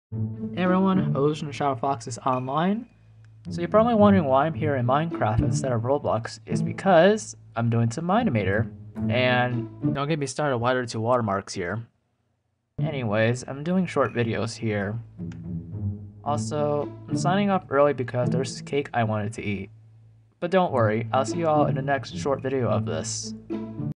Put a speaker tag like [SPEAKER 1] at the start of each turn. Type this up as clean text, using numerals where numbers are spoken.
[SPEAKER 1] Hey everyone, Ocean Shadow Fox is online. So you're probably wondering why I'm here in Minecraft instead of Roblox. Is because I'm doing some imator. And don't get me started, why are there two watermarks here? Anyways, I'm doing short videos here. Also, I'm signing off early because there's cake I wanted to eat. But don't worry, I'll see you all in the next short video of this.